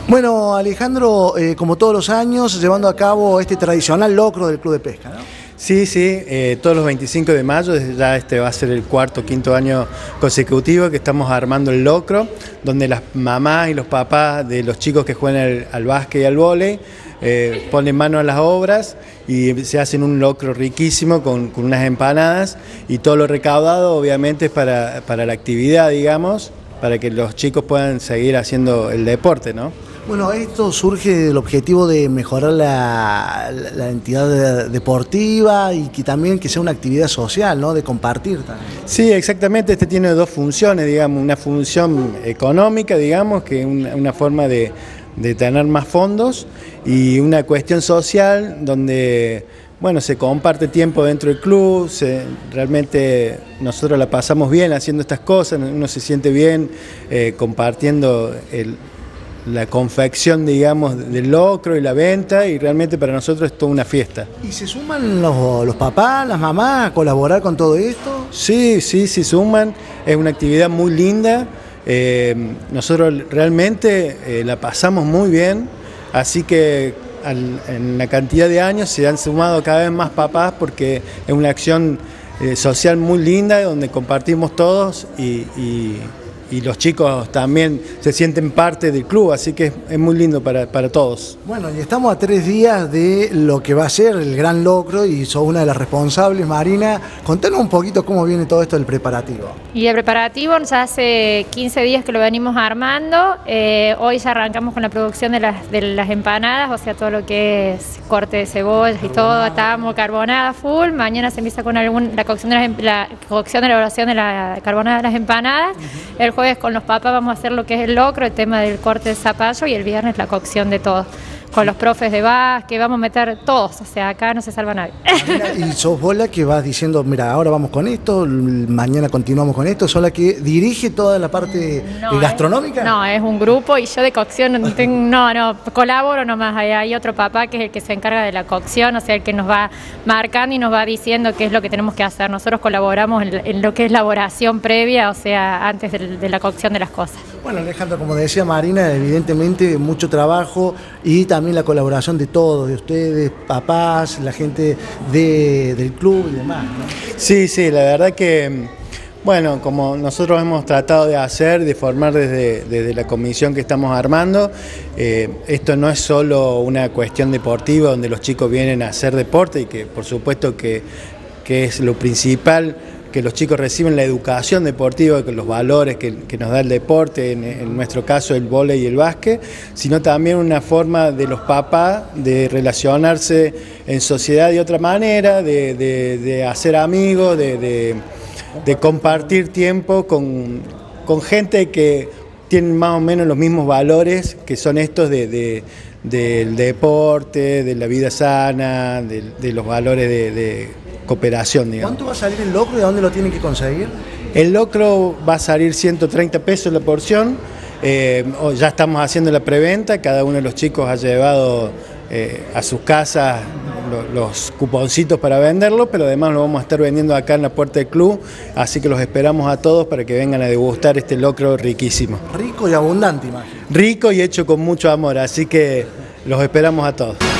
Bueno, Alejandro, como todos los años, llevando a cabo este tradicional locro del Club de Pesca, ¿no? Sí, todos los 25 de mayo, ya este va a ser el cuarto o quinto año consecutivo que estamos armando el locro, donde las mamás y los papás de los chicos que juegan al básquet y al vóley ponen mano a las obras y se hacen un locro riquísimo con unas empanadas, y todo lo recaudado obviamente es para la actividad, digamos, para que los chicos puedan seguir haciendo el deporte, ¿no? Bueno, esto surge del objetivo de mejorar la entidad deportiva y que también que sea una actividad social, ¿no? De compartir también. Sí, exactamente. Este tiene dos funciones, digamos, una función económica, digamos, que es una forma de tener más fondos, y una cuestión social donde, bueno, se comparte tiempo dentro del club, realmente nosotros la pasamos bien haciendo estas cosas, uno se siente bien compartiendo la confección, digamos, del locro y la venta, y realmente para nosotros es toda una fiesta. ¿Y se suman los papás, las mamás a colaborar con todo esto? Sí, se suman, es una actividad muy linda, nosotros realmente la pasamos muy bien, así que en la cantidad de años se han sumado cada vez más papás, porque es una acción social muy linda donde compartimos todos, y los chicos también se sienten parte del club, así que es muy lindo para todos. Bueno, y estamos a 3 días de lo que va a ser el gran locro y sos una de las responsables, Marina. Contanos un poquito cómo viene todo esto del preparativo. Y el preparativo ya hace 15 días que lo venimos armando. Hoy ya arrancamos con la producción de las empanadas, o sea, todo lo que es corte de cebollas y todo, estamos carbonada full. Mañana se empieza con la cocción de elaboración de la carbonada de las empanadas. El jueves con los papás vamos a hacer lo que es el locro, el tema del corte de zapallo, y el viernes la cocción de todo. Con los profes de básquet, vamos a meter todos, o sea, acá no se salva nadie. Y sos vos la que vas diciendo, mira, ahora vamos con esto, mañana continuamos con esto, ¿sos la que dirige toda la parte gastronómica? No, es un grupo, y yo de cocción no colaboro nomás. Hay otro papá que es el que se encarga de la cocción, o sea, el que nos va marcando y nos va diciendo qué es lo que tenemos que hacer. Nosotros colaboramos en lo que es la elaboración previa, o sea, antes de la cocción de las cosas. Bueno, Alejandro, como decía Marina, evidentemente mucho trabajo y también la colaboración de todos, de ustedes, papás, la gente del club y demás, ¿no? Sí, la verdad que, bueno, como nosotros hemos tratado de hacer, de formar desde la comisión que estamos armando, esto no es solo una cuestión deportiva donde los chicos vienen a hacer deporte, y que por supuesto que es lo principal, que los chicos reciben la educación deportiva, con los valores que nos da el deporte, en nuestro caso el vóley y el básquet, sino también una forma de los papás de relacionarse en sociedad de otra manera, de hacer amigos, de compartir tiempo con gente que tiene más o menos los mismos valores, que son estos del deporte, de la vida sana, de los valores de cooperación, digamos. ¿Cuánto va a salir el locro y a dónde lo tienen que conseguir? El locro va a salir 130 pesos la porción. Ya estamos haciendo la preventa, cada uno de los chicos ha llevado a sus casas los cuponcitos para venderlo, pero además lo vamos a estar vendiendo acá en la puerta del club, así que los esperamos a todos para que vengan a degustar este locro riquísimo. Rico y abundante, imagino. Rico y hecho con mucho amor, así que los esperamos a todos.